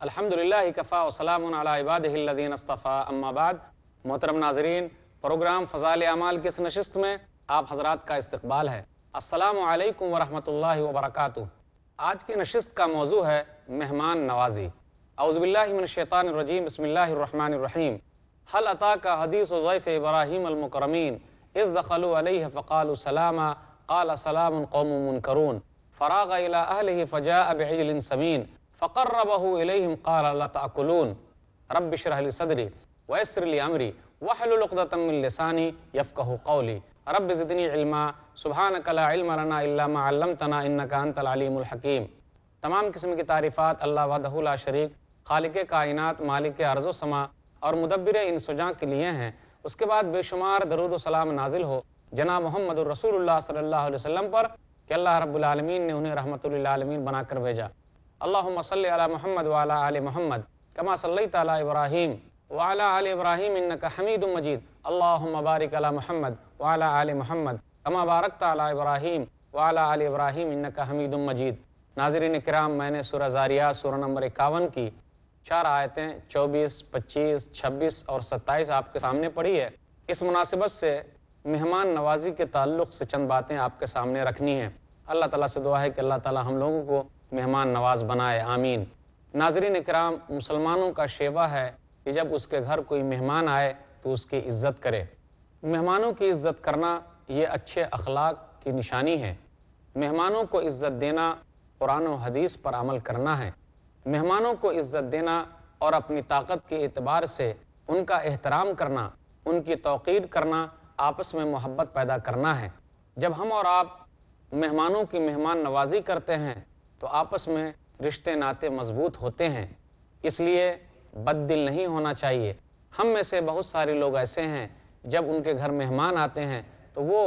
الحمدللہ کفا وسلام علی عبادہ الذین اصطفیٰ اما بعد۔ محترم ناظرین، پروگرام فضائل اعمال کی اس نشست میں آپ حضرات کا استقبال ہے۔ السلام علیکم ورحمۃ اللہ وبرکاتہ۔ آج کی نشست کا موضوع ہے مہمان نوازی۔ اعوذ باللہ من الشیطان الرجیم، بسم اللہ الرحمن الرحیم۔ هل اتاک حدیث ضیف ابراہیم المکرمین اذ دخلوا علیہ فقالوا سلاما قال سلام قوم منکرون فراغ الی اہلہ فجاء بعجل سمین فقربه الیہم قال لا تأکلون رب اشرح لی صدری ویسر لی امری واحلل عقدۃ من لسانی یفقہوا قولی رب زدنی علما سبحانک لا علم لنا الا ما علمتنا انک انت العلیم الحکیم۔ تمام قسم کی تعریفات اللہ وحدہ لا شریک، خالق کائنات، مالک ارض و سما اور مدبر انس و جاں کے لیے ہیں۔ اس کے بعد بے شمار درود و سلام نازل ہو جناب محمد الرسول اللہ صلی اللہ علیہ وسلم پر کہ اللہ رب العالمین نے انہیں رحمت للعالمین بنا کر بھیجا۔ اللہم صلی علی محمد وعلی آل محمد کما صلیت علی ابراہیم وعلی آل ابراہیم انک حمید مجید۔ اللہم بارک علی محمد وعلی آل محمد کما بارکت علی ابراہیم وعلی آل ابراہیم انک حمید مجید۔ ناظرین کرام، میں نے سورہ زاریات سورہ نمبر 51 کی 4 آیتیں 24، 25، 26 اور 27 آپ کے سامنے پڑھی ہے۔ اس مناسبت سے مہمان نوازی کے تعلق سے چند باتیں آپ کے سامنے رکھنی ہیں۔ اللہ تعالیٰ سے دعا ہے کہ اللہ تعالیٰ ہم لوگوں کو مہمان نواز بنائے، آمین۔ ناظرین کرام، مسلمانوں کا شیوہ ہے کہ جب اس کے گھر کوئی مہمان آئے تو اس کی عزت کرے۔ مہمانوں کی عزت کرنا یہ اچھے اخلاق کی نشانی ہے۔ مہمانوں کو عزت دینا قرآن و حدیث پر عمل کرنا ہے۔ مہمانوں کو عزت دینا اور اپنی طاقت کے اعتبار سے ان کا احترام کرنا، ان کی توقیر کرنا، آپس میں محبت پیدا کرنا ہے۔ جب ہم اور آپ مہمانوں کی مہمان نوازی کرتے ہیں تو آپس میں رشتے ناتے مضبوط ہوتے ہیں۔ اس لیے بد دل نہیں ہونا چاہیے۔ ہم میں سے بہت سارے لوگ ایسے ہیں جب ان کے گھر مہمان آتے ہیں تو وہ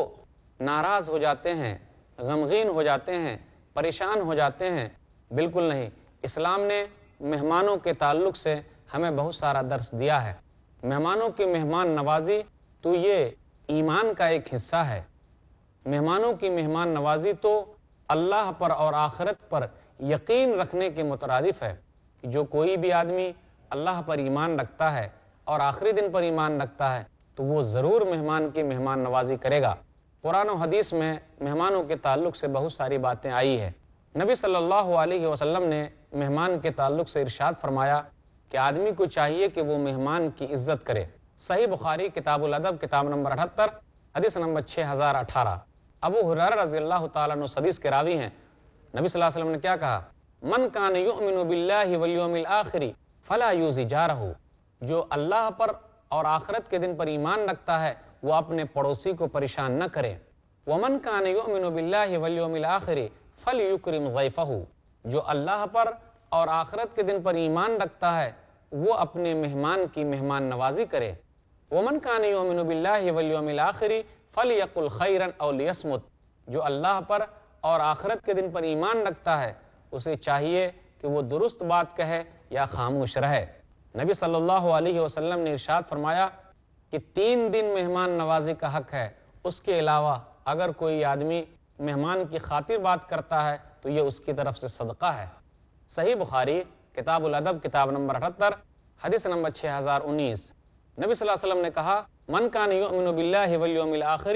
ناراض ہو جاتے ہیں، غمگین ہو جاتے ہیں، پریشان ہو جاتے ہیں۔ بالکل نہیں، اسلام نے مہمانوں کے تعلق سے ہمیں بہت سارا درس دیا ہے۔ مہمانوں کی مہمان نوازی تو یہ ایمان کا ایک حصہ ہے۔ مہمانوں کی مہمان نوازی تو اللہ پر اور آخرت پر یقین رکھنے کے مترادف ہے کہ جو کوئی بھی آدمی اللہ پر ایمان رکھتا ہے اور آخری دن پر ایمان رکھتا ہے تو وہ ضرور مہمان کی مہمان نوازی کرے گا۔ قرآن و حدیث میں مہمانوں کے تعلق سے بہت ساری باتیں آئی ہیں۔ نبی صلی اللہ علیہ وسلم نے مہمان کے تعلق سے ارشاد فرمایا کہ آدمی کو چاہیے کہ وہ مہمان کی عزت کرے۔ صحیح بخاری کتاب الادب کتاب نمبر 78 حدیث نمبر 6018۔ ابو ہریرہ رضی اللہ تعالیٰ عنہ حدیث کے راوی ہیں۔ نبی صلی اللہ علیہ وسلم نے کیا کہا؟ من کان یؤمن باللہ والیوم الآخر فلا یؤذی جارہ۔ جو اللہ پر اور آخرت کے دن پر ایمان رکھتا ہے وہ اپنے پڑوسی کو پریشان نہ کرے۔ ومن کان یؤمن باللہ والیوم الآخر فلیکرم ضیفہ۔ جو اللہ پر اور آخرت کے دن پر ایمان رکھتا ہے وہ اپنے مہمان کی مہمان نوازی کرے۔ ومن کان یؤمن باللہ والیوم الآخر فلیقل خیرا او لیصمت۔ جو اللہ پر اور آخرت کے دن پر ایمان رکھتا ہے اسے چاہیے کہ وہ درست بات کہے یا خاموش رہے۔ نبی صلی اللہ علیہ وسلم نے ارشاد فرمایا کہ 3 دن مہمان نوازی کا حق ہے، اس کے علاوہ اگر کوئی آدمی مہمان کی خاطر بات کرتا ہے تو یہ اس کی طرف سے صدقہ ہے۔ صحیح بخاری کتاب الادب کتاب نمبر 78 حدیث نمبر 6019۔ نبی صلی اللہ علیہ وسلم نے کہا من کان یؤمن باللہ والیوم الآخر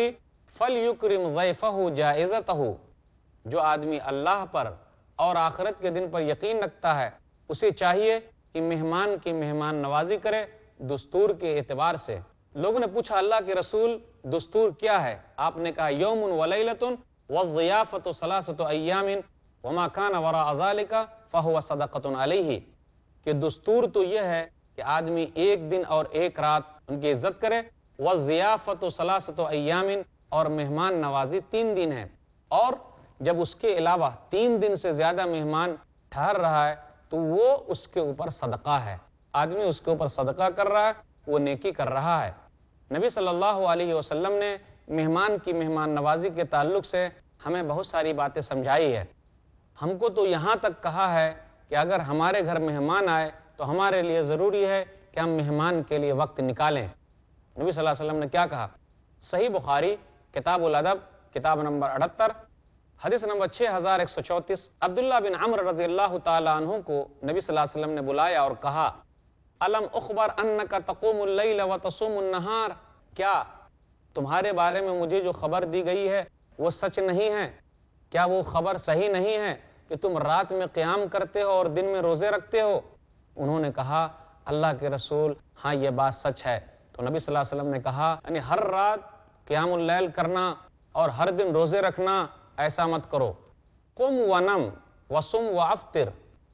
فلیکرم ضیفہ جائزتہ۔ جو آدمی اللہ پر اور آخرت کے دن پر یقین رکھتا ہے اسے چاہیے کہ مہمان کی مہمان نوازی کرے دستور کے اعتبار سے۔ لوگوں نے پوچھا اللہ کے رسول دستور کیا ہے؟ آپ نے کہا یوم ولیلۃ والضیافۃ ثلاثۃ ایام وما کان وراء ذلک فہو صدقۃ علیہ۔ کہ دستور تو یہ ہے کہ آدمی 1 دن اور 1 رات ان کی عزت کرے، والضیافۃ ثلاثۃ ایام اور مہمان نوازی 3 دن ہے، اور جب اس کے علاوہ 3 دن سے زیادہ مہمان ٹھہر رہا ہے تو وہ اس کے اوپر صدقہ ہے۔ آدمی اس کے اوپر صدقہ کر رہا ہے، وہ نیکی کر رہا ہے۔ نبی صلی اللہ علیہ وسلم نے مہمان کی مہمان نوازی کے تعلق سے ہمیں بہت ساری باتیں سمجھائی ہے۔ ہم کو تو یہاں تک کہا ہے کہ اگر ہمارے گھر مہمان آئے تو ہمارے لیے ضروری ہے کہ ہم مہمان کے لیے وقت نکالیں۔ نبی صلی اللہ علیہ وسلم نے کیا کہا؟ صحیح بخاری کتاب الادب کتاب نمبر 78 حدیث نمبر 6134، عبداللہ بن عمر رضی اللہ تعالیٰ عنہ کو نبی صلی اللہ علیہ وسلم نے بلایا اور کہا الم اخبر انک تقوم اللیل وتصوم النہار، کیا تمہارے بارے میں مجھے جو خبر دی گئی ہے وہ سچ نہیں ہے؟ کیا وہ خبر صحیح نہیں ہے کہ تم رات میں قیام کرتے ہو اور دن میں روزے رکھتے ہو؟ انہوں نے کہا اللہ کے رسول ہاں یہ بات سچ ہے۔ تو نبی صلی اللہ علیہ وسلم نے کہا یعنی ہر رات قیام اللیل کرنا اور ہر دن روزے رکھنا ایسا مت کرو، قم ونم وصم وافطر،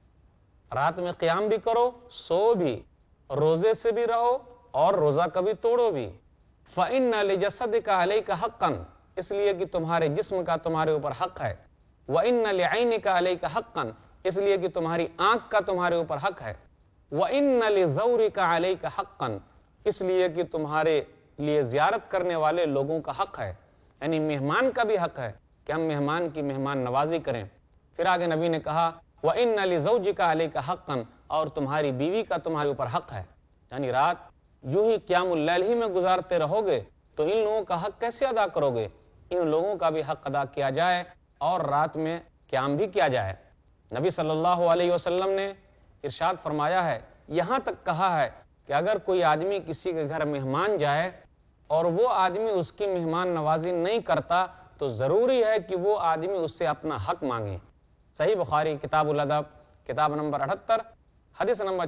رات میں قیام بھی کرو، سو بھی، روزے سے بھی رہو اور روزہ کبھی توڑو بھی۔ فَإِنَّ لِجَسَدِكَ عَلَيْكَ حَقًّا، اس لیے کہ تمہارے جسم کا تمہارے اوپر حق ہے۔ وَإِنَّ لِعَيْنِكَ عَلَيْكَ حَقًّا، اس لیے کہ تمہاری آنکھ کا تمہارے اوپر حق ہے۔ وَإِنَّ لِزَوْرِكَ عَلَيْكَ حَقًّا، اس لیے کہ تمہارے لیے زیارت کرنے والے لوگوں کا حق ہے، یعنی مہمان کا بھی حق ہے کہ ہم مہمان کی مہمان نوازی کریں۔ پھر آگے نبی نے کہا وَإِنَّ لِزَوْجِكَ عَلَيْكَ حَقًّا، اور تمہاری بیوی کا تمہارے اوپر حق ہے۔ یعنی رات یوں ہی قیام اللیل ہی میں گزارتے رہو گے تو ان لوگوں کا حق کیسے ادا کرو گے؟ ان لوگوں کا بھی حق ادا کیا جائے اور رات میں قیام بھی کیا جائے۔ نبی صلی اللہ علیہ وسلم نے ارشاد فرمایا ہے، یہاں تک کہا ہے کہ اگر کوئی آدمی کسی کے گھر مہمان جائے اور وہ آدمی اس کی مہمان نوازی نہیں کرتا تو ضروری ہے کہ وہ آدمی اس سے اپنا حق مانگے۔ صحیح بخاری کتاب الادب کتاب نمبر 78 حدیث نمبر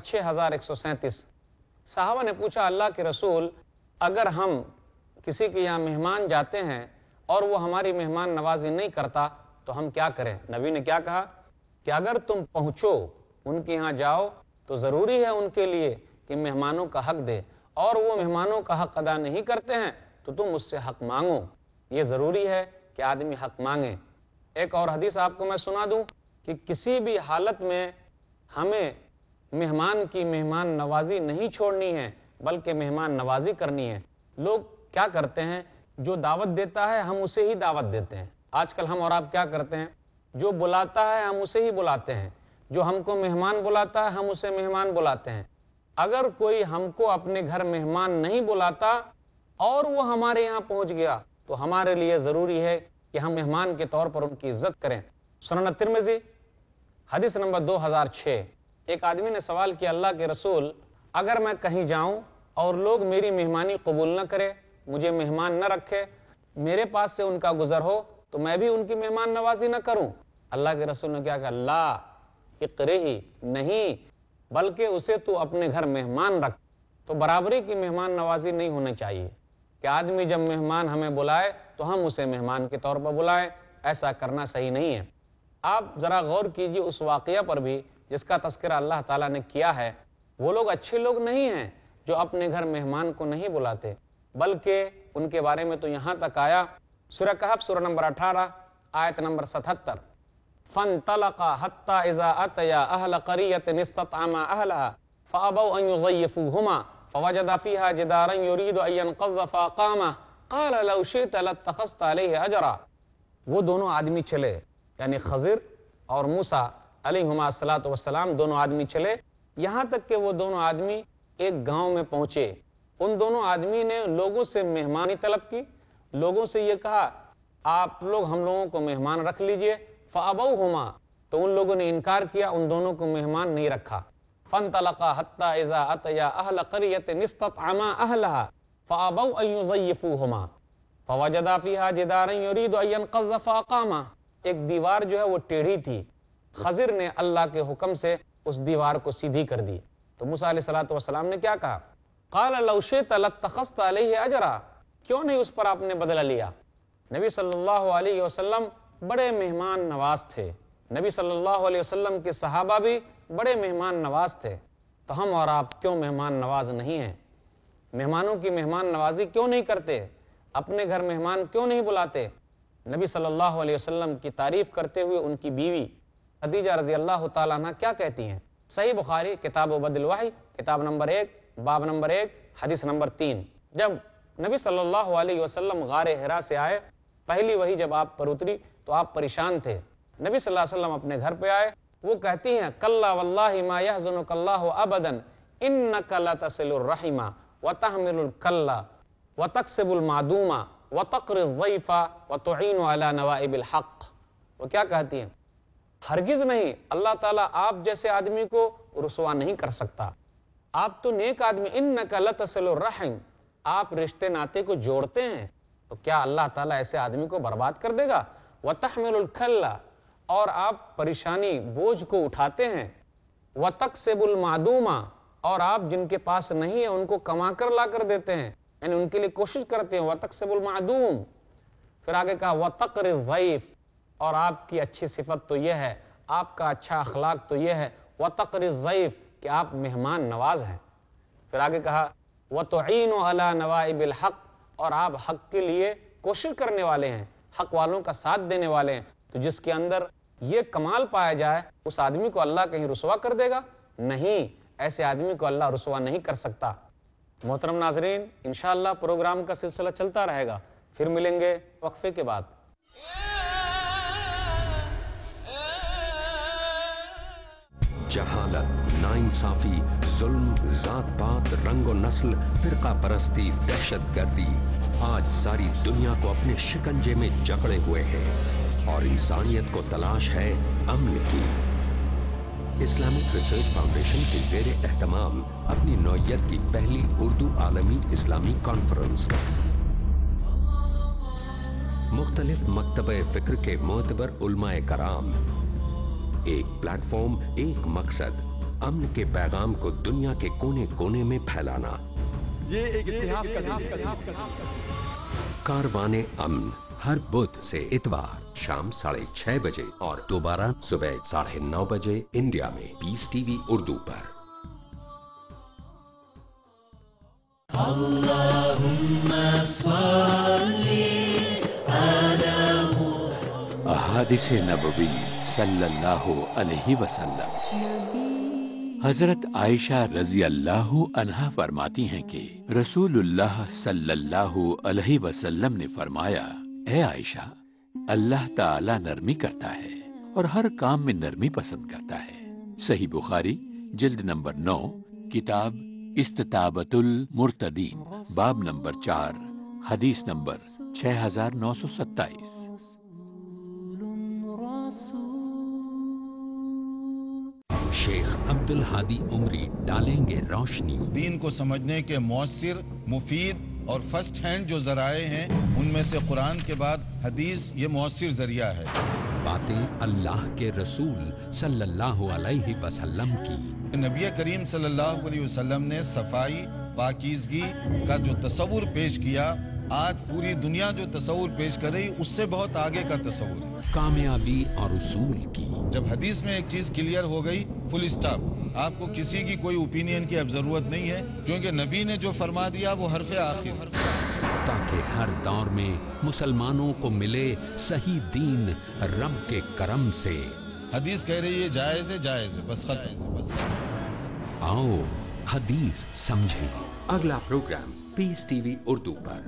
6137۔ صحابہ نے پوچھا اللہ کے رسول اگر ہم کسی کے یہاں مہمان جاتے ہیں اور وہ ہماری مہمان نوازی نہیں کرتا تو ہم کیا کریں؟ نبی نے کیا کہا کہ اگر تم پہنچو ان کے یہاں جاؤ تو ضروری ہے ان کے لیے کہ مہمانوں کا حق دے، اور وہ مہمانوں کا حق ادا نہیں کرتے ہیں تو تم اس سے حق مانگو۔ یہ ضروری ہے کہ آدمی حق مانگے۔ ایک اور حدیث آپ کو میں سنا دوں کہ کسی بھی حالت میں ہمیں مہمان کی مہمان نوازی نہیں چھوڑنی ہے بلکہ مہمان نوازی کرنی ہے۔ لوگ کیا کرتے ہیں، جو دعوت دیتا ہے ہم اسے ہی دعوت دیتے ہیں۔ آج کل ہم اور آپ کیا کرتے ہیں، جو بلاتا ہے ہم اسے ہی بلاتے ہیں، جو ہم کو مہمان بلاتا ہے ہم اسے مہمان بلاتے ہیں۔ اگر کوئی ہم کو اپنے گھر مہمان نہیں بلاتا اور وہ ہمارے یہاں پہنچ گیا تو ہمارے لیے ضروری ہے کہ ہم مہمان کے طور پر ان کی عزت کریں۔ سنن ترمذی حدیث نمبر 2006، ایک آدمی نے سوال کیا اللہ کے رسول اگر میں کہیں جاؤں اور لوگ میری مہمانی قبول نہ کرے، مجھے مہمان نہ رکھے، میرے پاس سے ان کا گزر ہو تو میں بھی ان کی مہمان نوازی نہ کروں؟ اللہ کے رسول نے کیا کہا لا اقرہی، نہیں، بلکہ اسے تو اپنے گھر مہمان رکھ۔ تو برابری کی مہمان نوازی نہیں ہونی چاہیے کہ آدمی جب مہمان ہمیں بلائے تو ہم اسے مہمان کے طور پر بلائیں، ایسا کرنا صحیح نہیں ہے۔ آپ ذرا غور کیجئے اس واقعہ پر بھی جس کا تذکرہ اللہ تعالیٰ نے کیا ہے۔ وہ لوگ اچھے لوگ نہیں ہیں جو اپنے گھر مہمان کو نہیں بلاتے، بلکہ ان کے بارے میں تو یہاں تک آیا سورہ کہف سورہ نمبر 18 آیت نمبر 77، فَانْطَلَقَا حَتَّى إِذَا أَتَيَا أَهْلَ قَرِيَّةٍ اسْتَطْعَمَا أَهْلَهَا فَأَبَوْا أَنْ يُضَيِّفُوهُمَا فَوَجَدَ فِيهَا جِدَارًا يُرِيدُ أَنْ يَنْقَضَّ فَأَقَامَهُ قَالَ لَوْ شِئْتَ لَاتَّخَذْتَ عَلَيْهِ أَجْرًا۔ وہ دونوں آدمی چلے، یعنی خضر اور موسیٰ علیہما السلام دونوں آدمی چلے، یہاں تک کہ وہ دونوں آدمی ایک گاؤں میں پہنچے۔ ان دونوں آدمی نے لوگوں سے مہمانی طلب کی، لوگوں سے یہ کہا آپ لوگ ہم لوگوں کو مہمان رکھ لیجئے، فَأَبَوْهُمَا، تو ان لوگوں نے انکار کیا، ان دونوں کو مہمان نہیں رکھا۔ فَانْطَلَقَا حَتَّى إِذَا أَتَيَا أَهْلَ قَرْيَةٍ اسْتَطْعَمَا أَهْلَهَا فَأَبَوْا أَنْ يُضَيِّفُوهُمَا فَوَجَدَا فِيهَا جِدَارًا يُرِيدُ أَنْ يَنْقَضَّ فَأَقَامَهُ۔ ایک دیوار جو ہے وہ ٹیڑھی تھی، خضر نے اللہ کے حکم سے اس دیوار کو سیدھی کر دی۔ تو موسیٰ علیہ السلام نے کیا کہا؟ قَالَ لَوْ شِئْتَ لَاتَّخَذْتَ عَلَيْهِ أَجْرًا، کیوں نہیں اس پر آپ نے بدلہ لیا؟ نبی صلی اللہ علیہ وسلم بڑے مہمان نواز تھے، نبی صلی اللہ علیہ وسلم کے صحابہ بھی بڑے مہمان نواز تھے، تو ہم اور آپ کیوں مہمان نواز نہیں ہیں؟ مہمانوں کی مہمان نوازی کیوں نہیں کرتے؟ اپنے گھر مہمان کیوں نہیں بلاتے؟ نبی صلی اللہ علیہ وسلم کی تعریف کرتے ہوئے ان کی بیوی خدیجہ رضی اللہ تعالیٰ عنہ کیا کہتی ہیں؟ صحیح بخاری کتاب بدل الوحی کتاب نمبر 1 باب نمبر 1 حدیث نمبر 3، جب نبی صلی اللہ علیہ وسلم غار حرا سے آئے، پہلی وحی جب آپ پر اتری تو آپ پریشان تھے۔ نبی صلی اللہ علیہ وسلم اپنے گھر پہ آئے، وہ کہتی ہیں کلا واللہ ما یحزنک اللہ ابدا انک لتصل الرحم وتحمل الکلا وتکسب المعدوم وتقر الضیف وتعین علی نوائب الحق۔ وہ کیا کہتی ہیں؟ ہرگز نہیں، اللہ تعالیٰ آپ جیسے آدمی کو رسوا نہیں کر سکتا، آپ تو نیک آدمی، انک لتصل الرحم، آپ رشتے ناطے کو جوڑتے ہیں، تو کیا اللہ تعالیٰ ایسے آدمی کو برباد کر دے گا؟ وتحمل الکل، اور آپ پریشانی بوجھ کو اٹھاتے ہیں، وتکسب المعدوم، اور آپ جن کے پاس نہیں ہے ان کو کما کر لا کر دیتے ہیں، یعنی ان کے لیے کوشش کرتے ہیں، وتکسب المعدوم۔ پھر آگے کہا وتقر الضیف، اور آپ کی اچھی صفت تو یہ ہے، آپ کا اچھا اخلاق تو یہ ہے، وتقر الضیف، کہ آپ مہمان نواز ہیں۔ پھر آگے کہا وتعین علی نوائب الحق، اور آپ حق کے لیے کوشش کرنے والے ہیں، حق والوں کا ساتھ دینے والے ہیں۔ تو جس کے اندر یہ کمال پایا جائے اس آدمی کو اللہ کہیں رسوا کر دے گا؟ نہیں، ایسے آدمی کو اللہ رسوا نہیں کر سکتا۔ محترم ناظرین، انشاءاللہ پروگرام کا سلسلہ چلتا رہے گا، پھر ملیں گے وقفے کے بعد۔ جہالت، ناانصافی، ظلم، ذات پات، رنگ و نسل، فرقہ پرستی، دہشت گردی آج ساری دنیا کو اپنے شکنجے میں جکڑے ہوئے ہیں، اور انسانیت کو تلاش ہے امن کی۔ اسلامک ریسرچ فاؤنڈیشن کے زیر اہتمام اپنی نوعیت کی پہلی اردو عالمی اسلامی کانفرنس، مختلف مکتبہ فکر کے معتبر علماء کرام، ایک پلیٹ فارم، ایک مقصد، امن کے پیغام کو دنیا کے کونے کونے میں پھیلانا۔ یہ ایک اتحاد کا کاروان امن، ہر بدھ سے اتوار شام 6:30 بجے اور دوبارہ صبح 9:30 بجے انڈیا میں پیس ٹی وی اردو پر۔ احادیث نبوی صلی اللہ علیہ وسلم۔ حضرت عائشہ رضی اللہ عنہا فرماتی ہیں کہ رسول اللہ صلی اللہ علیہ وسلم نے فرمایا، اے عائشہ، اللہ تعالی نرمی کرتا ہے اور ہر کام میں نرمی پسند کرتا ہے۔ صحیح بخاری جلد نمبر 9، کتاب استطابۃ المرتدین، باب نمبر 4، حدیث نمبر 6927۔ شیخ عبد الہادی عمری ڈالیں گے روشنی۔ دین کو سمجھنے کے مؤثر، مفید اور فرسٹ ہینڈ جو ذرائع ہیں ان میں سے قرآن کے بعد حدیث یہ مؤثر ذریعہ ہے۔ باتیں اللہ کے رسول صلی اللہ علیہ وسلم کی۔ نبی کریم صلی اللہ علیہ وسلم نے صفائی، پاکیزگی کا جو تصور پیش کیا، آج پوری دنیا جو تصور پیش کر رہی اس سے بہت آگے کا تصور ہے۔ کامیابی اور اصول کی۔ جب حدیث میں ایک چیز کلیئر ہو گئی، فل اسٹاپ، آپ کو کسی کی کوئی اوپینین کی اب ضرورت نہیں ہے، کیونکہ نبی نے جو فرما دیا وہ حرف آخر، تاکہ ہر دور میں مسلمانوں کو ملے صحیح دین رب کے کرم سے۔ حدیث کہہ رہی ہے جائز ہے، جائز ہے، بس ختم۔ آؤ حدیث سمجھیں۔ اگلا پروگرام پیس ٹی وی اردو پر۔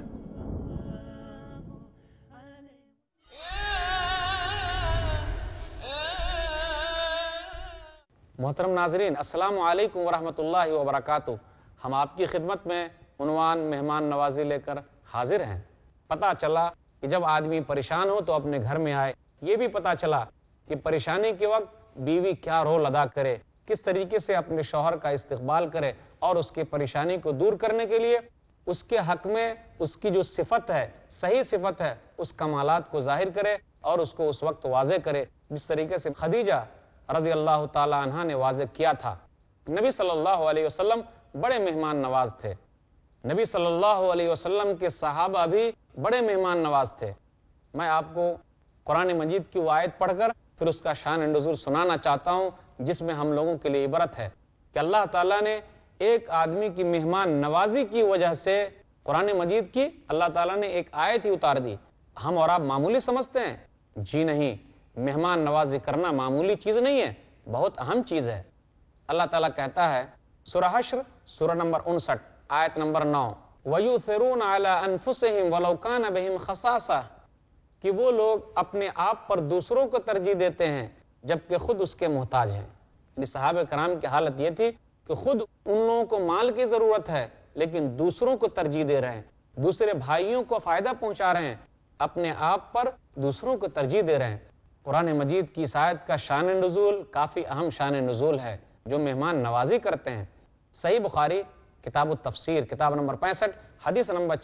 محترم ناظرین، السلام علیکم ورحمۃ اللہ وبرکاتہ۔ ہم آپ کی خدمت میں عنوان مہمان نوازی لے کر حاضر ہیں۔ پتہ چلا کہ جب آدمی پریشان ہو تو اپنے گھر میں آئے۔ یہ بھی پتہ چلا کہ پریشانی کے وقت بیوی کیا رول ادا کرے، کس طریقے سے اپنے شوہر کا استقبال کرے اور اس کی پریشانی کو دور کرنے کے لیے اس کے حق میں اس کی جو صفت ہے، صحیح صفت ہے، اس کمالات کو ظاہر کرے اور اس کو اس وقت واضح کرے، جس طریقے سے خدیجہ رضی اللہ تعالی عنہ نے واضح کیا تھا۔ نبی صلی اللہ علیہ وسلم بڑے مہمان نواز تھے۔ نبی صلی اللہ علیہ وسلم کے صحابہ بھی بڑے مہمان نواز تھے۔ میں آپ کو قرآن مجید کی وہ آیت پڑھ کر پھر اس کا شان نزول سنانا چاہتا ہوں، جس میں ہم لوگوں کے لیے عبرت ہے کہ اللہ تعالیٰ نے ایک آدمی کی مہمان نوازی کی وجہ سے قرآن مجید کی اللہ تعالیٰ نے ایک آیت ہی اتار دی۔ ہم اور آپ معمولی سمجھتے ہیں؟ جی نہیں، مہمان نوازی کرنا معمولی چیز نہیں ہے، بہت اہم چیز ہے۔ اللہ تعالیٰ کہتا ہے سورہ حشر سورہ نمبر 59 آیت نمبر 9، وَيُؤْثِرُونَ عَلَىٰ أَنفُسِهِمْ وَلَوْ كَانَ بِهِمْ خَصَاصَةٌ، کہ وہ لوگ اپنے آپ پر دوسروں کو ترجیح دیتے ہیں جبکہ خود اس کے محتاج ہیں۔ یعنی صحابہ کرام کی حالت یہ تھی کہ خود ان لوگوں کو مال کی ضرورت ہے لیکن دوسروں کو ترجیح دے رہے ہیں، دوسرے بھائیوں کو فائدہ پہنچا رہے ہیں، اپنے آپ پر دوسروں کو ترجیح دے رہے ہیں۔ قرآن مجید کی اس آیت کا شان نزول کافی اہم شان نزول ہے جو مہمان نوازی کرتے ہیں۔ صحیح بخاری کتاب التفسیر کتاب نمبر 65 حدیث نمبر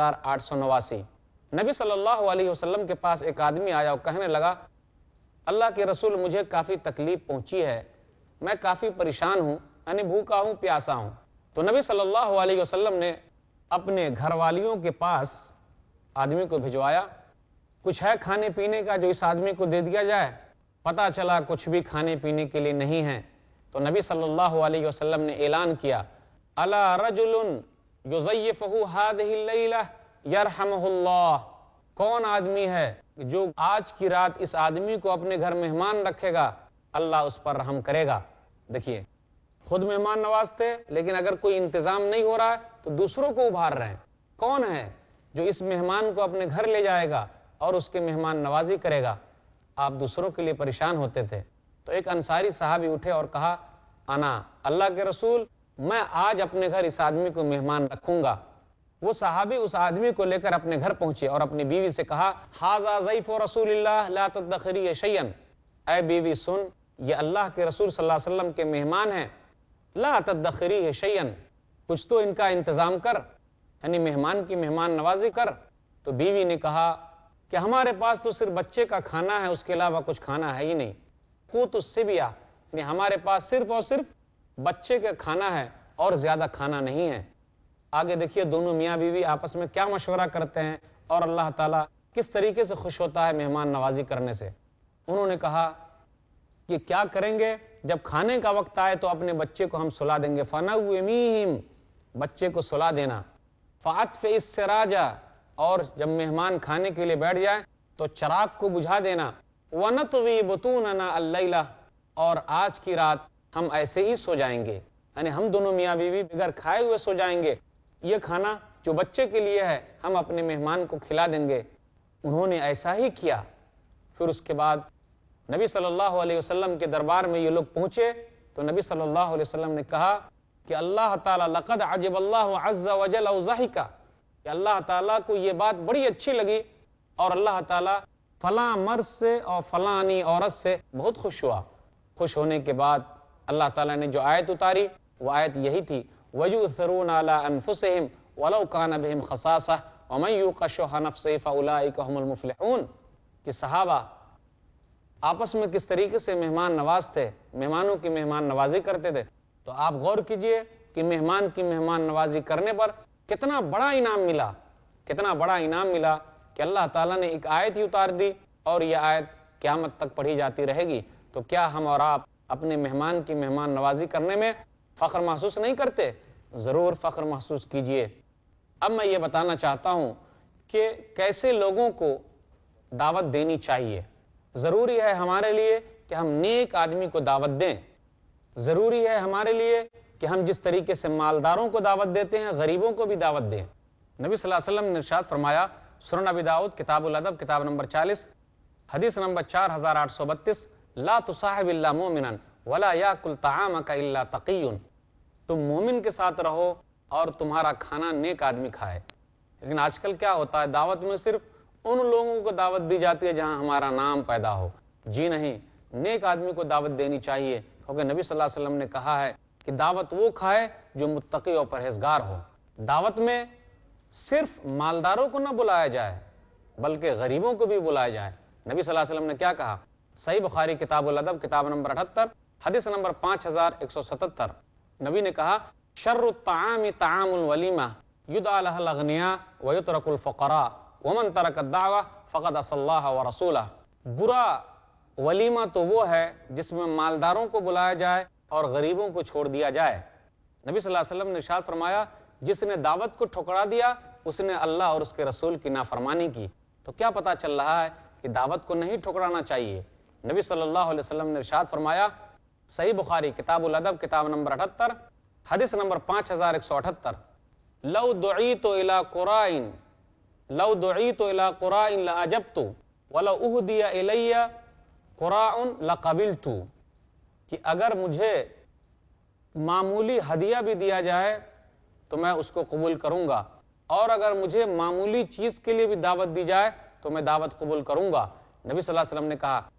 4889، نبی صلی اللہ علیہ وسلم کے پاس ایک آدمی آیا اور کہنے لگا اللہ کے رسول مجھے کافی تکلیف پہنچی ہے، میں کافی پریشان ہوں، یعنی بھوکا ہوں پیاسا ہوں۔ تو نبی صلی اللہ علیہ وسلم نے اپنے گھر والیوں کے پاس آدمی کو بھجوایا، کچھ ہے کھانے پینے کا جو اس آدمی کو دے دیا جائے؟ پتہ چلا کچھ بھی کھانے پینے کے لیے نہیں ہے۔ تو نبی صلی اللہ علیہ وسلم نے اعلان کیا الا رجل یضیفہ ہذہ اللیلہ یرحمہ اللہ، کون آدمی ہے جو آج کی رات اس آدمی کو اپنے گھر مہمان رکھے گا، اللہ اس پر رحم کرے گا۔ دیکھیے خود مہمان نواز تھے، لیکن اگر کوئی انتظام نہیں ہو رہا ہے تو دوسروں کو ابھار رہے ہیں۔ کون ہے جو اس مہمان کو اپنے گھر لے جائے گا اور اس کے مہمان نوازی کرے گا؟ آپ دوسروں کے لیے پریشان ہوتے تھے۔ تو ایک انصاری صحابی اٹھے اور کہا انا اللہ کے رسول میں آج اپنے گھر اس آدمی کو مہمان رکھوں گا۔ وہ صحابی اس آدمی کو لے کر اپنے گھر پہنچے اور اپنی بیوی سے کہا ھذا ضیف رسول اللہ لا تدخری شیئا، اے بیوی سن، یہ اللہ کے رسول صلی اللہ علیہ وسلم کے مہمان ہیں، لا تدخری شیئا، کچھ تو ان کا انتظام کر، یعنی مہمان کی مہمان نوازی کر۔ تو بیوی نے کہا کہ ہمارے پاس تو صرف بچے کا کھانا ہے، اس کے علاوہ کچھ کھانا ہے ہی نہیں، قوت الصبیہ، یعنی ہمارے پاس صرف اور صرف بچے کا کھانا ہے اور زیادہ کھانا نہیں ہے۔ آگے دیکھیے دونوں میاں بیوی آپس میں کیا مشورہ کرتے ہیں اور اللہ تعالیٰ کس طریقے سے خوش ہوتا ہے مہمان نوازی کرنے سے۔ انہوں نے کہا کہ کیا کریں گے، جب کھانے کا وقت آئے تو اپنے بچے کو ہم سلا دیں گے، فنومہم، بچے کو سلا دینا، فاطفئ السراج، اور جب مہمان کھانے کے لیے بیٹھ جائے تو چراغ کو بجھا دینا، ونطوی بطوننا اللیلہ، اور آج کی رات ہم ایسے ہی سو جائیں گے، یعنی ہم دونوں میاں بیوی بغیر کھائے ہوئے سو جائیں گے، یہ کھانا جو بچے کے لیے ہے ہم اپنے مہمان کو کھلا دیں گے۔ انہوں نے ایسا ہی کیا۔ پھر اس کے بعد نبی صلی اللہ علیہ وسلم کے دربار میں یہ لوگ پہنچے تو نبی صلی اللہ علیہ وسلم نے کہا کہ اللہ تعالیٰ لقد عجب اللہ عز وجل او ضحک، کہ اللہ تعالیٰ کو یہ بات بڑی اچھی لگی اور اللہ تعالیٰ فلاں مرد سے اور فلانی عورت سے بہت خوش ہوا۔ خوش ہونے کے بعد اللہ تعالیٰ نے جو آیت اتاری وہ آیت یہی تھی وَيُؤْثِرُونَ عَلَىٰ أَنفُسِهِمْ وَلَوْ كَانَ بِهِمْ خَصَاصَةٌ وَمَن يُوقَ شُحَّ نَفْسِهِ فَأُولَٰئِكَ هُمُ الْمُفْلِحُونَ، کہ صحابہ آپس میں کس طریقے سے مہمان نواز تھے، مہمانوں کی مہمان نوازی کرتے تھے۔ تو آپ غور کیجئے کہ مہمان کی مہمان نوازی کرنے پر کتنا بڑا انعام ملا، کتنا بڑا انعام ملا کہ اللہ تعالیٰ نے ایک آیت ہی اتار دی اور یہ آیت قیامت تک پڑھی جاتی رہے گی۔ تو کیا ہم اور آپ اپنے مہمان کی مہمان نوازی کرنے میں فخر محسوس نہیں کرتے؟ ضرور فخر محسوس کیجئے۔ اب میں یہ بتانا چاہتا ہوں کہ کیسے لوگوں کو دعوت دینی چاہیے۔ ضروری ہے ہمارے لیے کہ ہم نیک آدمی کو دعوت دیں، ضروری ہے ہمارے لیے کہ ہم جس طریقے سے مالداروں کو دعوت دیتے ہیں غریبوں کو بھی دعوت دیں۔ نبی صلی اللہ علیہ وسلم نے ارشاد فرمایا، سنن ابی داؤد کتاب الادب کتاب نمبر 40 حدیث نمبر 4832، لا تصاحب الا مومنا ولا یاکل طعامک الا تقی، تم مومن کے ساتھ رہو اور تمہارا کھانا نیک آدمی کھائے۔ لیکن آج کل کیا ہوتا ہے، دعوت میں صرف ان لوگوں کو دعوت دی جاتی ہے جہاں ہمارا نام پیدا ہو۔ جی نہیں، نیک آدمی کو دعوت دینی چاہیے، کیونکہ نبی صلی اللہ علیہ وسلم نے کہا ہے کہ دعوت وہ کھائے جو متقی اور پرہیزگار ہو۔ دعوت میں صرف مالداروں کو نہ بلایا جائے بلکہ غریبوں کو بھی بلایا جائے۔ نبی صلی اللہ علیہ وسلم نے کیا کہا؟ صحیح بخاری کتاب الادب کتاب نمبر 78 حدیث نمبر 5177، نبی نے کہا شر الطعام طعام الولیمہ یدعى لها الاغنیاء ویترک الفقراء ومن ترک الدعوہ فقد عصى اللہ ورسولہ، برا ولیمہ تو وہ ہے جس میں مالداروں کو بلایا جائے اور غریبوں کو چھوڑ دیا جائے۔ نبی صلی اللہ علیہ وسلم نے ارشاد فرمایا جس نے دعوت کو ٹھکرا دیا اس نے اللہ اور اس کے رسول کی نافرمانی کی۔ تو کیا پتہ چل رہا ہے کہ دعوت کو نہیں ٹھکرانا چاہیے۔ نبی صلی اللہ علیہ وسلم نے ارشاد فرمایا، صحیح بخاری کتاب الادب کتاب نمبر 78 حدیث نمبر 5178، لو دعیت الی قراء لاجبت ولو اہدی الی قراء لقبلت، کہ اگر مجھے معمولی ہدیہ بھی دیا جائے تو میں اس کو قبول کروں گا، اور اگر مجھے معمولی چیز کے لیے بھی دعوت دی جائے تو میں دعوت قبول کروں گا۔ نبی صلی اللہ علیہ وسلم نے کہا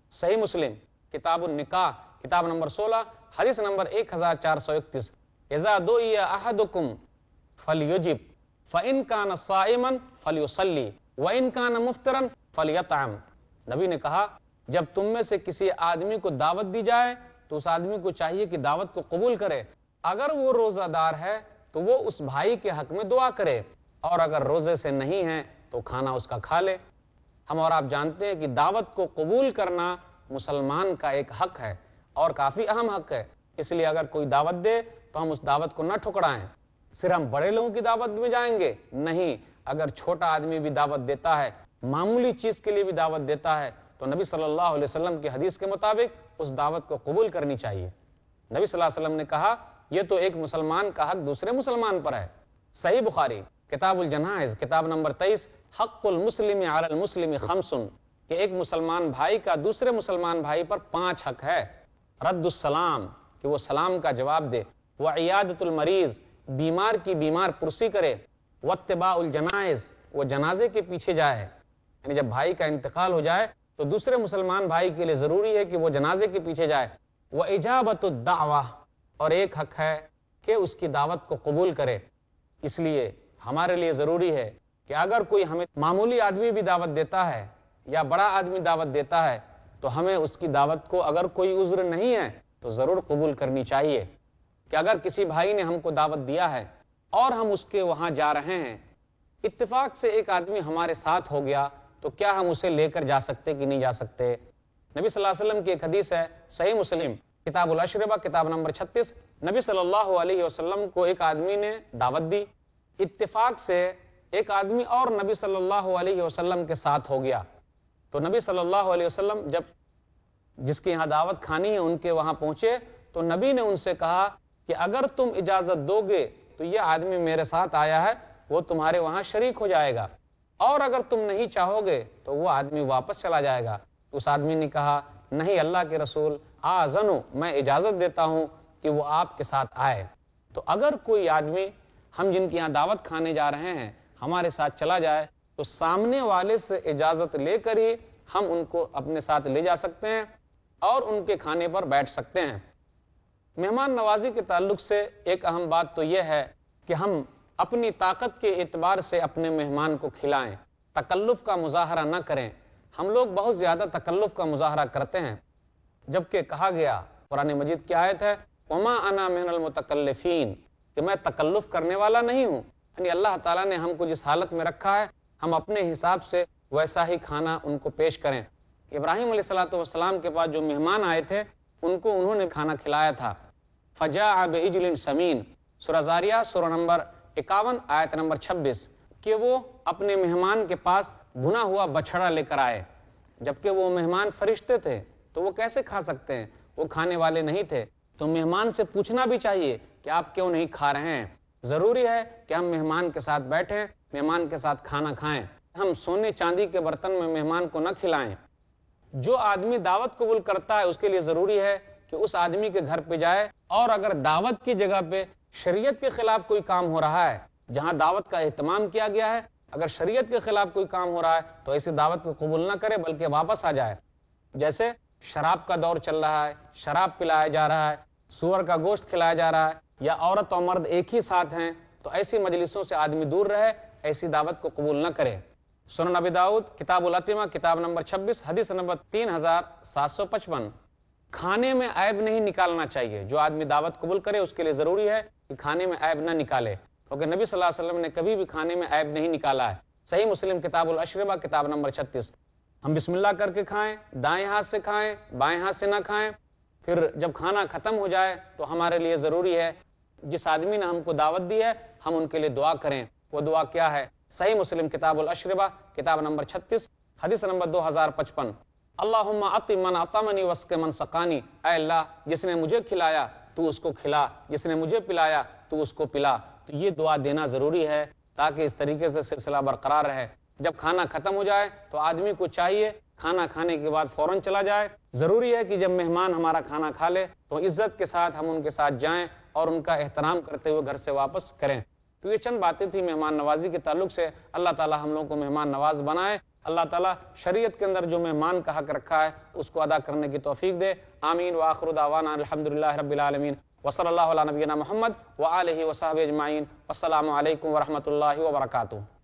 صحیح مسلم کتاب النکاح کتاب نمبر 16 حدیث نمبر 1431 اذا دعی احدکم فلیجب فان کان صائما فلیصلی وان کان مفطرا فلیطعم۔ نبی نے کہا جب تم میں سے کسی آدمی کو دعوت دی جائے تو اس آدمی کو چاہیے کہ دعوت کو قبول کرے، اگر وہ روزہ دار ہے تو وہ اس بھائی کے حق میں دعا کرے، اور اگر روزے سے نہیں ہے تو کھانا اس کا کھا لے۔ ہم اور آپ جانتے ہیں کہ دعوت کو قبول کرنا مسلمان کا ایک حق ہے اور کافی اہم حق ہے، اس لیے اگر کوئی دعوت دے تو ہم اس دعوت کو نہ ٹھکرائیں۔ صرف ہم بڑے لوگوں کی دعوت میں جائیں گے نہیں، اگر چھوٹا آدمی بھی دعوت دیتا ہے، معمولی چیز کے لیے بھی دعوت دیتا ہے، تو نبی صلی اللہ علیہ وسلم کی حدیث کے مطابق اس دعوت کو قبول کرنی چاہیے۔ نبی صلی اللہ علیہ وسلم نے کہا یہ تو ایک مسلمان کا حق دوسرے مسلمان پر ہے۔ صحیح بخاری کتاب الجنائز کتاب نمبر 23 حق المسلم علی المسلم خمس، کہ ایک مسلمان بھائی کا دوسرے مسلمان بھائی پر 5 حق ہے۔ رد السلام، کہ وہ سلام کا جواب دے، وعیادۃ المریض، بیمار کی بیمار پرسی کرے، واتباع الجنائز، وہ جنازے کے پیچھے جائے، یعنی جب بھائی کا انتقال ہو جائے تو دوسرے مسلمان بھائی کے لیے ضروری ہے کہ وہ جنازے کے پیچھے جائے، واجابۃ الدعوہ، اور ایک حق ہے کہ اس کی دعوت کو قبول کرے۔ اس لیے ہمارے لیے ضروری ہے کہ اگر کوئی ہمیں معمولی آدمی بھی دعوت دیتا ہے یا بڑا آدمی دعوت دیتا ہے تو ہمیں اس کی دعوت کو اگر کوئی عذر نہیں ہے تو ضرور قبول کرنی چاہیے۔ کہ اگر کسی بھائی نے ہم کو دعوت دیا ہے اور ہم اس کے وہاں جا رہے ہیں، اتفاق سے ایک آدمی ہمارے ساتھ ہو گیا تو کیا ہم اسے لے کر جا سکتے کہ نہیں جا سکتے؟ نبی صلی اللہ علیہ وسلم کی ایک حدیث ہے صحیح مسلم کتاب الاشربہ کتاب نمبر 36، نبی صلی اللہ علیہ وسلم کو ایک آدمی نے دعوت دی، اتفاق سے ایک آدمی اور نبی صلی اللہ علیہ وسلم کے ساتھ ہو گیا، تو نبی صلی اللہ علیہ وسلم جب جس کے یہاں دعوت کھانی ہے ان کے وہاں پہنچے تو نبی نے ان سے کہا کہ اگر تم اجازت دو گے تو یہ آدمی میرے ساتھ آیا ہے وہ تمہارے وہاں شریک ہو جائے گا، اور اگر تم نہیں چاہو گے تو وہ آدمی واپس چلا جائے گا۔ اس آدمی نے کہا نہیں اللہ کے رسول، آذنو، میں اجازت دیتا ہوں کہ وہ آپ کے ساتھ آئے۔ تو اگر کوئی آدمی ہم جن کے یہاں دعوت کھانے جا رہے ہیں ہمارے ساتھ چلا جائے تو سامنے والے سے اجازت لے کر ہی ہم ان کو اپنے ساتھ لے جا سکتے ہیں اور ان کے کھانے پر بیٹھ سکتے ہیں۔ مہمان نوازی کے تعلق سے ایک اہم بات تو یہ ہے کہ ہم اپنی طاقت کے اعتبار سے اپنے مہمان کو کھلائیں، تکلف کا مظاہرہ نہ کریں۔ ہم لوگ بہت زیادہ تکلف کا مظاہرہ کرتے ہیں، جبکہ کہا گیا قرآن مجید کی آیت ہے وما انا من المتکلفین، کہ میں تکلف کرنے والا نہیں ہوں، یعنی اللہ تعالیٰ نے ہم کو جس حالت میں رکھا ہے ہم اپنے حساب سے ویسا ہی کھانا ان کو پیش کریں۔ ابراہیم علیہ السلام کے پاس جو مہمان آئے تھے ان کو انہوں نے کھانا کھلایا تھا۔ فجاء بعجل سمین، سورہ زاریات سورہ نمبر 51 آیت نمبر 26، کہ وہ اپنے مہمان کے پاس بھنا ہوا بچھڑا لے کر آئے، جبکہ وہ مہمان فرشتے تھے تو وہ کیسے کھا سکتے ہیں، وہ کھانے والے نہیں تھے۔ تو مہمان سے پوچھنا بھی چاہیے کہ آپ کیوں نہیں کھا رہے ہیں۔ ضروری ہے کہ ہم مہمان کے ساتھ بیٹھیں، مہمان کے ساتھ کھانا کھائیں، ہم سونے چاندی کے برتن میں مہمان کو نہ کھلائیں۔ جو آدمی دعوت قبول کرتا ہے اس کے لیے ضروری ہے کہ اس آدمی کے گھر پہ جائے، اور اگر دعوت کی جگہ پہ شریعت کے خلاف کوئی کام ہو رہا ہے، جہاں دعوت کا اہتمام کیا گیا ہے، اگر شریعت کے خلاف کوئی کام ہو رہا ہے تو ایسی دعوت کو قبول نہ کرے بلکہ واپس آ جائے۔ جیسے شراب کا دور چل رہا ہے، شراب پلایا جا رہا ہے، سور کا گوشت کھلایا جا رہا ہے، یا عورت اور مرد ایک ہی ساتھ ہیں، تو ایسی مجلسوں سے آدمی دور رہے، ایسی دعوت کو قبول نہ کرے۔ سنن ابی داؤد کتاب الاطعمہ کتاب نمبر 26 حدیث نمبر 3755، کھانے میں عیب نہیں نکالنا چاہیے۔ جو آدمی دعوت قبول کرے اس کے لیے ضروری ہے کہ کھانے میں عیب نہ نکالے، کیونکہ نبی صلی اللہ علیہ وسلم نے کبھی بھی کھانے میں عیب نہیں نکالا ہے۔ صحیح مسلم کتاب الاشربہ کتاب نمبر 36، ہم بسم اللہ کر کے کھائیں، دائیں ہاتھ سے کھائیں، بائیں ہاتھ سے نہ کھائیں۔ پھر جب کھانا ختم ہو جائے تو ہمارے لیے ضروری ہے جس آدمی نے ہم کو دعوت دی ہے ہم ان کے لیے دعا کریں۔ وہ دعا کیا ہے؟ صحیح مسلم کتاب الاشربہ کتاب نمبر 36 حدیث نمبر 2055، اللہم اعط من اطعمنی واسق من سقانی، اے اللہ جس نے مجھے کھلایا تو اس کو کھلا، جس نے مجھے پلایا تو اس کو پلا۔ تو یہ دعا دینا ضروری ہے تاکہ اس طریقے سے سلسلہ برقرار رہے۔ جب کھانا ختم ہو جائے تو آدمی کو چاہیے کھانا کھانے کے بعد فوراً چلا جائے۔ ضروری ہے کہ جب مہمان ہمارا کھانا کھا لے تو عزت کے ساتھ ہم ان کے ساتھ جائیں اور ان کا احترام کرتے ہوئے گھر سے واپس کریں۔ تو یہ چند باتیں تھیں مہمان نوازی کے تعلق سے. اللہ تعالیٰ ہم لوگوں کو مہمان نواز بنائے. اللہ تعالیٰ شریعت کے اندر جو مہمان کا حق رکھا ہے اس کو ادا کرنے کی توفیق دے. آمین. وآخر دعوانا الحمدللہ رب العالمین وصلی اللہ علی نبینا محمد وآلہ وصحبہ اجمعین. والسلام علیکم ورحمۃ اللہ وبرکاتہ.